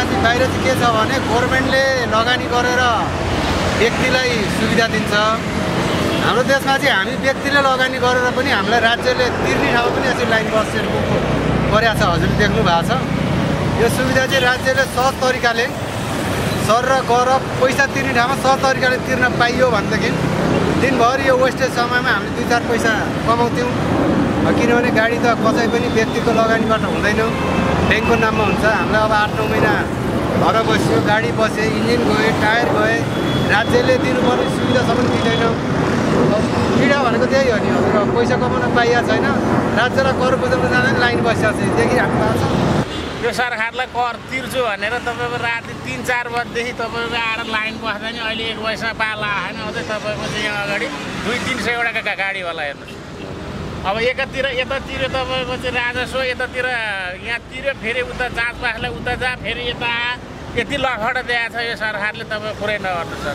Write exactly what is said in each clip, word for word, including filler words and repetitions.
चाहिँ बाहिर चाहिँ के छ भने गभर्नमेन्टले लगानी गरेर व्यक्तिलाई सुविधा दिन्छ। हाम्रो देशमा चाहिँ हामी व्यक्तिले लगानी गरेर पनि हामीलाई राज्यले तिर्ने ठाउँमा पनि यसरी लाइन बसेर गरेको छ। हजुरले देख्नु भएको छ। यो सुविधा चाहिँ राज्यले सहज तरिकाले सर र गएर पैसा तिर्ने ठाउँमा सहज तरिकाले तिर्न पाइयो भनेदेखि दिनभरि यो वेस्टेज समयमा हामीले दुई चार पैसा कमाउँथ्यौँ। किनभने गाडी त कसै पनि व्यक्तिको लगानीबाट हुँदैन, ब्याङ्कको नाममा हुन्छ। हामीलाई अब आठ नौ महिना घर बस्यो, गाडी बसे, इन्जिन गए, टायर गए, राज्यले दिनुपर्ने सुविधासम्म दिँदैन। पीडा भनेको त्यही हो नि हजुर। पैसा कमाउन पाइएको छैन, राज्यलाई कर बुझाउन जाँदैन, लाइन बसिरहेको छ। देखिराख्नु भएको छ। यो सरकारलाई कर तिर्छु भनेर तपाईँको राति तिन चार बजीदेखि तपाईँको आएर लाइन बस्दा नि अहिले एक वर्षमा पाला आएन। अझै तपाईँको चाहिँ यहाँ अगाडि दुई तिन सयवटा गाडीवाला हेर्नुहोस्। अब एकातिर यता तिर्यो तपाईँको चाहिँ राजस्व, यतातिर यहाँ तिर्यो, फेरि उता जाँच पासलाई उता जा, फेरि यता यति लखड दिएको छ यो सरकारले, तपाईँ पुरै नगर्नु सर।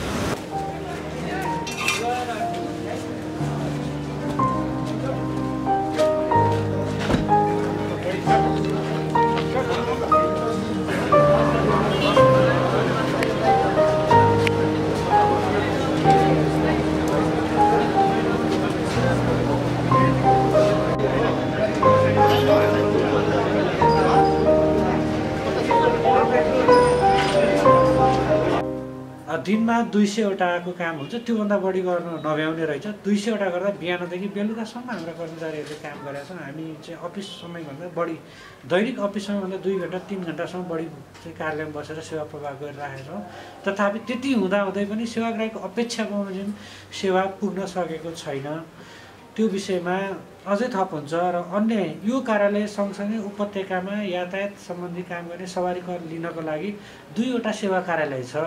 दिनमा दुई सयवटाको काम हुन्छ, त्योभन्दा बढी गर्नु नभ्याउने रहेछ। दुई सयवटा गर्दा बिहानदेखि बेलुकासम्म हाम्रा कर्मचारीहरूले काम गरेका छन्। हामी चाहिँ अफिस समयभन्दा बढी दैनिक अफिस समयभन्दा दुई घन्टा तिन घन्टासम्म बढी चाहिँ कार्यालयमा बसेर सेवा प्रवाह गरिरहेका छौँ। तथापि त्यति हुँदाहुँदै पनि सेवाग्राहीको अपेक्षा बमोजिम सेवा पुग्न सकेको छैन। त्यो विषयमा अझै थप हुन्छ। र अन्य यो कार्यालय सँगसँगै उपत्यकामा यातायात सम्बन्धी काम गर्ने सवारी कर लिनको लागि दुईवटा सेवा कार्यालय छ।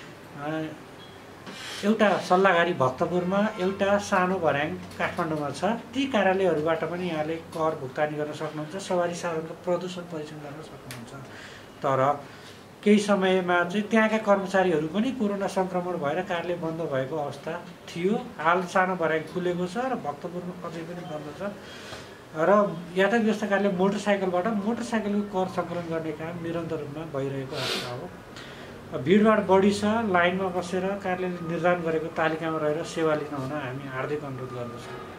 एउटा सल्लाहघारी भक्तपुरमा, एउटा सानो भर्याङ काठमाडौँमा छ। ती कार्यालयहरूबाट पनि यहाँले कर भुक्तानी गर्न सक्नुहुन्छ, सवारी साधनको प्रदूषण परीक्षण गर्न सक्नुहुन्छ। तर केही समयमा चाहिँ त्यहाँका कर्मचारीहरू पनि कोरोना सङ्क्रमण भएर कार्यालय बन्द भएको अवस्था थियो। हाल सानो भर्याङ खुलेको छ र भक्तपुरमा अझै पनि बन्द छ। र यातायात व्यवस्था कार्यालय मोटरसाइकलबाट मोटरसाइकलको कर सङ्कलन गर्ने काम निरन्तर रूपमा भइरहेको अवस्था हो। भिडभाड बढी छ। लाइनमा बसेर कार्यालयले निर्धारण गरेको तालिकामा रहेर सेवा लिन हुन हामी हार्दिक अनुरोध गर्दछौँ।